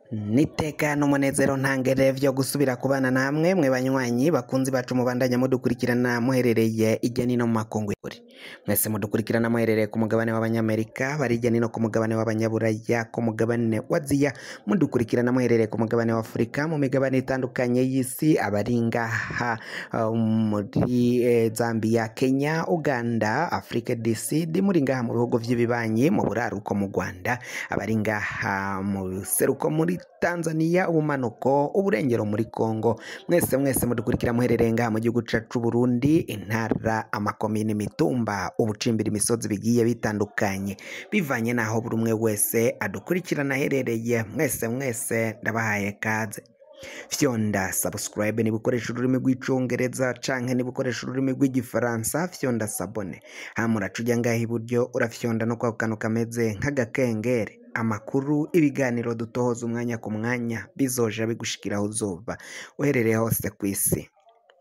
Niteka n'umunezero ntangere vyo gusubira kubana namwe mwe banywanyi bakunzi bacu mubandanya mudukurikirana muherereye irya nino mu makungu y'ukuri. Mwese mudukurikirana muherereye ku mugabane w'abanyamerika, bari irya nino ku mugabane w'abanyaburaya, ku mugabane wa Aziya, mudukurikirana muherereye ku mugabane wa Afurika, mu migabane itandukanye y'isi, abari ngaha muri Zambia, Kenya, Uganda, Afrique du Sud, muri ngaha mu bihugu vy'ibibanyi, mu buraruko mu Rwanda, abari ngaha mu seruko muri Tanzania, ubumanuko, uburengero muri Kongo, mwese mudukurikira muherereye ngaha mu gihugu cacu Burundi, intara, amakomine, imitumba, ubucimbira, imisozi bigiye bitandukanye, bivanye naho buri umwe wese adukurikirana aherereye. Mwese ndabahaye kaze. Fyonda subscribe ni bukoresha ururimi rw'icongereza canke ni bukoresha ururimi rw'igifaransa, fyonda sabone. Hamura cuja ngaho iburyo urafyonda no kwa kantu kameze nk'agakengere. Amakuru, ibiganiro dutohoza umwanya ku mwanya bizoja bigushikiraho uzoba uherereye hose kw'isi.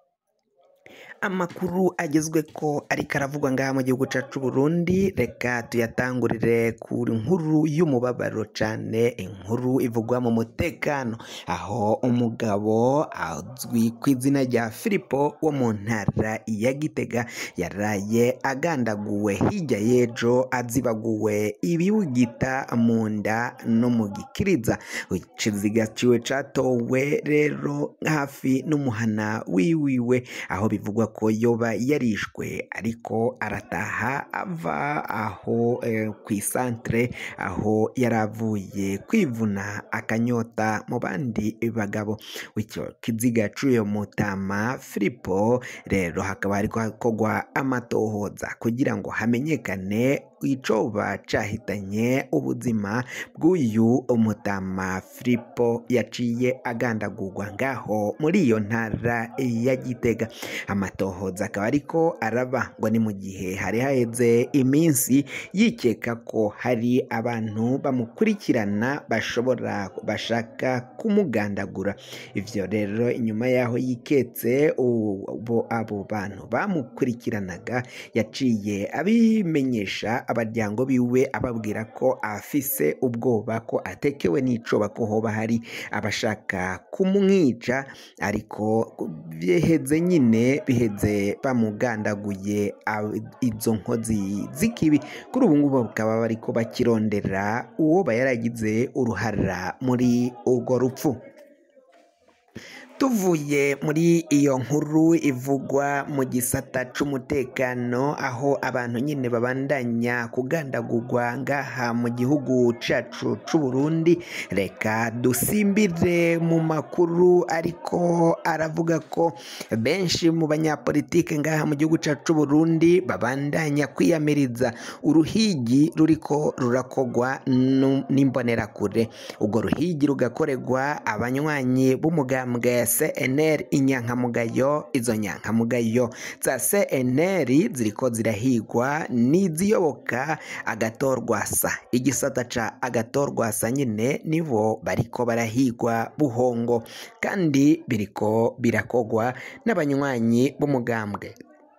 Amakuru agezwe ko ariko aravugwa ngaha mu gihugu cacu Burundi, reka tuyatangurire ku nkuru y'umubabaro cane, inkuru ivugwa mu mutekano, aho umugabo azwi ku izina rya Filipo wo mu ntara ya Gitega yaraye agandaguwe, hirya y'ejo azibaguwe ibiwugita mu nda no mu gikiriza. Ikiziga ciwe catowe rero hafi n'umuhana wiwiwe, aho bivugwa ko yoba yarishwe ariko arataha ava aho kw'isantre aho yaravuye kwivuna akanyota mu bandi bagabo. Icyo kiziga c'uyo mutama Filipo rero hakaba hariko hakorwa amatohoza kugira ngo hamenyekane icoba cahitanye ubuzima bw'uyu umutama Filipo yaciye agandagurwa ngaho muri iyo ntara ya Gitega. Amatohoza akaba ariko araba ngo ni mu gihe hari haheze iminsi yikeka ko hari abantu bamukurikirana bashaka kumugandagura. Ivyo rero inyuma yaho yiketse abo bantu bamukurikiranaga, yaciye abimenyesha abaryango biwe ababwira ko afise ubwoba ko atekewe n'icoba, ko hoba hari abashaka kumwica, ariko biheze bamugandaguye izo nkozi z'ikibi. Kuri ubu ngubu bakaba bariko bakirondera uwo yaragize uruhara muri urwo rupfu. Tuvuye muri iyo nkuru ivugwa mu gisata c'umutekano, aho abantu nyine babandanya kugandagurwa ngaha mu gihugu cacu c'u Burundi, reka dusimbire mu makuru ariko aravuga ko benshi mu banyapolitike ngaha mu gihugu cacu c'u Burundi babandanya kwiyamiriza uruhigi ruriko rurakogwa n'imbonerakure. Urwo ruhigi rugakorerwa abanywanyi b'umugambwe CNL inyankamugayo. Izo nyankamugayo za CNL ziriko zirahigwa n'iziyoboka Agathon-Rwasa. Igisata ca Agathon-Rwasa nyine nibo bariko barahigwa buhongo, kandi biriko birakogwa n'abanywanyi b'umugambwe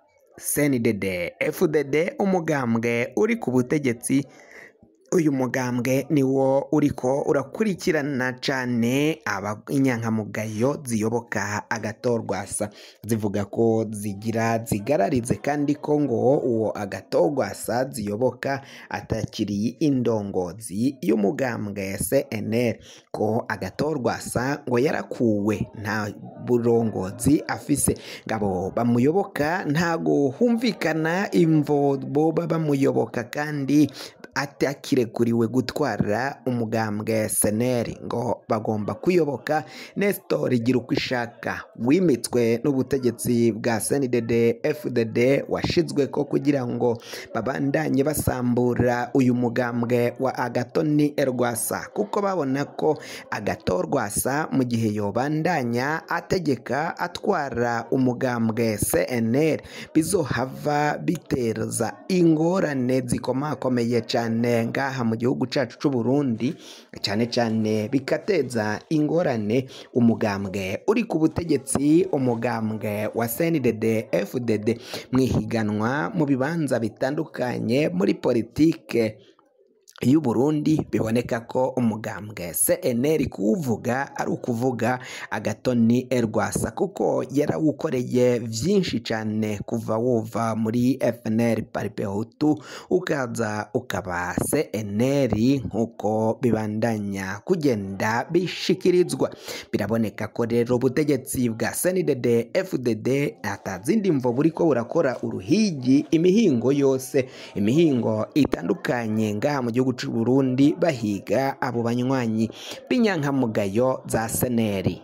CNDD FDD, umugambwe uri ku butegetsi. Uyu mugambwe niwo uriko urakurikirana cane inyankamugayo ziyoboka Agathon-Rwasa, zivuga ko zigararize kandi ko ngo uwo Agathon-Rwasa ziyoboka atakiri indongozi y'umugambwe CNL, ko Agathon-Rwasa ngo yarakuwe nta burongozi afise, ngabo bamuyoboka ntago humvikana imvo boba bamuyoboka, kandi atakirekuriwe gutwara umugambwe CNL, ngo bagomba kuyoboka Nestor Girukishaka wimitswe n'ubutegetsi bwa CNDD FDD, washizwe ko kugira ngo babandanye basambura uyu mugambwe wa Agathon-Rwasa, kuko babona ko Agathon-Rwasa mu gihe yobandanya ategeka atwara umugambwe CNL bizohava bitereza ingorane zikomakomeye cyane ngaha mu gihugu cacu c'u Burundi, cyane bikateza ingorane umugambwe uri ku butegetsi, umugambwe wa CNDD FDD mwihiganwa mu bibanza bitandukanye muri politike y'u Burundi biboneka ko umugambwe CNL kuvuga ari ukuvuga Agatoni Rwasa kuko yarawukoreye vyinshi cane kuva wova muri FNL Paripehutu ukaza ukaba CNL nkuko bibandanya kugenda bishikirizwa. Biraboneka ko rero ubutegetsi bwa CNDD FDD atazindi mvo buriko burakora uruhigi imihingo yose, imihingo itandukanye ngaha mu gihugu c'u Burundi bahiga abo banywanyi b'inyankamugayo za CNL.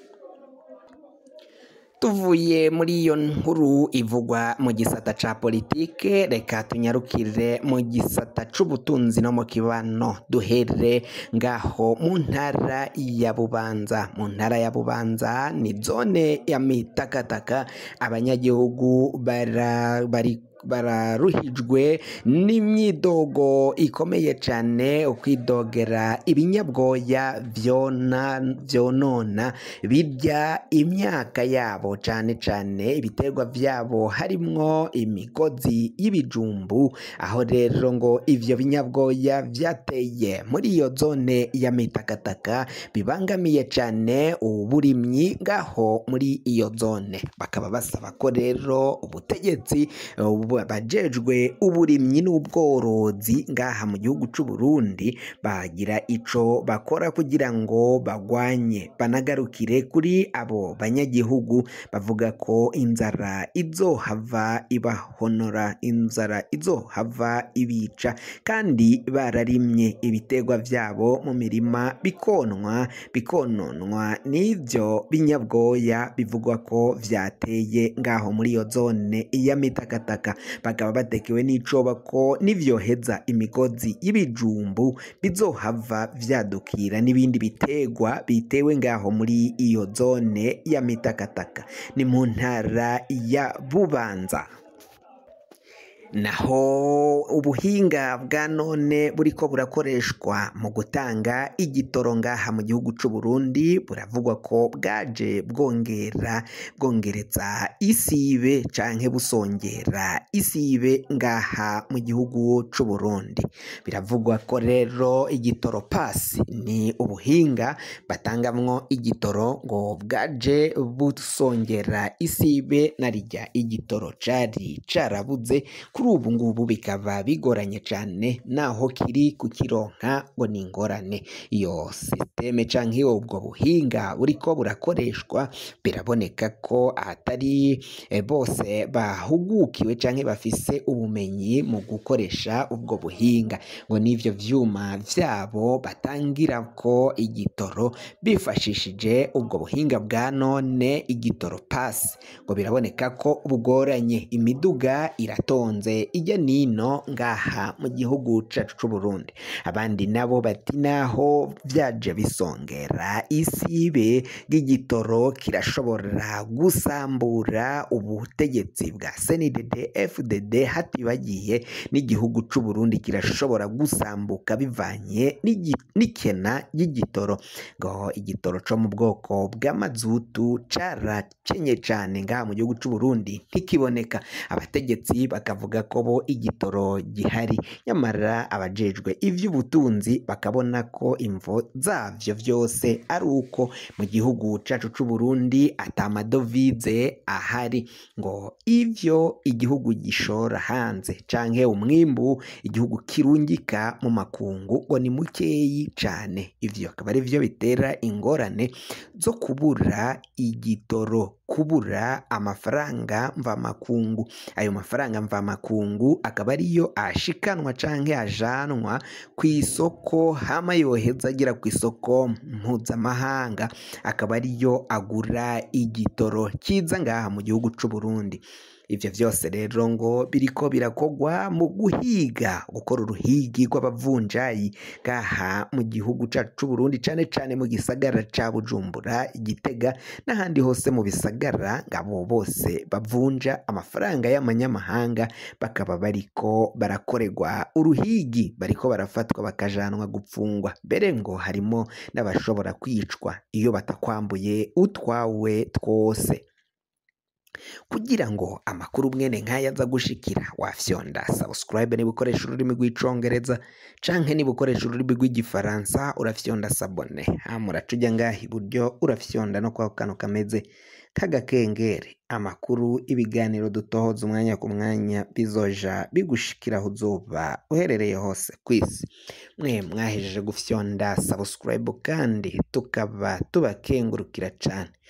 Tuvuye muri iyo nkuru ivugwa mu gisata ca politike, reka tunyarukire mu gisata c'ubutunzi no mu kibano. Duhere ngaho mu ntara ya Bubanza. Mu ntara ya Bubanza ni zone ya Mitakataka, abanyagihugu bararuhijwe n'imyidogo ikomeye cyane, ukwidogera ibinyabwoya vyonona birya imyaka yabo, cyane cyane ibiterwa vyabo harimwo imigozi y'ibijumbu, aho rero ngo ivyo binyabwoya vyateye muri iyo zone ya Mitakataka bibangamiye cyane uburimyi ngaho muri iyo zone. Bakaba basaba ko rero ubutegetsi bajejwe uburimyi n'ubworozi ngaha mu gihugu c'u Burundi bagira ico bakora kugira ngo bagwanye banagarukire kuri abo banyagihugu bavuga ko inzara izohava ibahonora, inzara izohava ibica, kandi bararimye ibiterwa vyabo mu mirima bikononwa n'ivyo binyabwoya bivugwa ko vyateye ngaho muri iyo zone ya Mitakataka. Bakaba batekewe n'icoba ko nivyoheza imigozi y'ibijumbu bizohava vyadukira n'ibindi biterwa bitewe ngaho muri iyo zone ya Mitakataka. Ni mu ntara ya Bubanza. Naho ubuhinga bwa none buriko burakoreshwa mu gutanga igitoro ngaha mu gihugu c'u Burundi buravugwa ko bwaje bwongereza isibe canke busongera isibe ngaha mu gihugu c'u Burundi. Biravugwa ko rero igitoro pasi ni ubuhinga batangamwo igitoro ngo bwaje busongera isibe narirya igitoro cari carabuze. Kuri ubu ngubu bikaba bigoranye cyane, naho kiri kukironka ngo ni ingorane. Iyo systeme canke ubwo buhinga buriko burakoreshwa biraboneka ko atari bose bahugukiwe canke bafise ubumenyi mu gukoresha ubwo buhinga, ngo n'ivyo vyuma vyabo batangira ko igitoro bifashishije ubwo buhinga bwa none igitoro pasi, ngo biraboneka ko bugoranye. Imiduga iratonze ijya nino ngaha mu gihugu cacu c'u Burundi. Abandi nabo bati naho vyaje bisongera isibe bw'igitoro kirashobora gusambura ubutegetsi bwa CNDD FDD, hatibagiye n'igihugu c'u Burundi kirashobora gusambuka bivanye n'ikena y'igitoro. Ngo igitoro co mu bwoko bw'amazutu carakenye cane ngaha mu gihugu c'u Burundi ntikiboneka. Abategetsi bakavuga ko bo igitoro gihari, nyamara abajejwe ivy'ubutunzi bakabona ko imvo zavyo vyose ari uko mu gihugu cacu c'u Burundi atamadovize ahari, ngo ivyo igihugu gishora hanze canke umwimbu igihugu kirungika mu makungu ngo ni mukeyi cane. Ivyo akaba ari vyo bitera ingorane zo kubura igitoro, kubura amafaranga mvamakungu. Ayo mafaranga mvamakungu akaba ariyo ashikanwa canke ajanwa ku isoko, hama yoheza agira ku isoko mpuzamahanga, akaba ariyo agura igitoro kiza ngaha mu gihugu c'u Burundi. Ivyo vyose rero ngo biriko birakogwa mu gukora uruhigi rw'abavunjayi ngaha mu gihugu cacu c'u Burundi, cane cane mu gisagara ca Bujumbura, Gitega n'ahandi hose mu bisagara. Ngabo bose bavunja amafaranga y'amanyamahanga bakaba bariko barakorerwa uruhigi, bariko barafatwa bakajanwa gupfungwa, mbere ngo harimo n'abashobora kwicwa iyo batakwambuye utwawe twose. kugira ngo amakuru mwene nk'aya aza gushikira wafyonda subscribe niba ukoresha ururimi rw'icongereza canke niba ukoresha ururimi rw'igifaransa urafyonda sabone hama uraca uja ngaha iburyo urafyonda no kwa kano kameze k'agakengeri amakuru ibiganiro dutohoza umwanya ku mwanya bizoja bigushikira aho uzoba uherereye hose kw'isi. Mwe mwahejeje gufyonda subscribe kandi tukaba tubakengurukira cane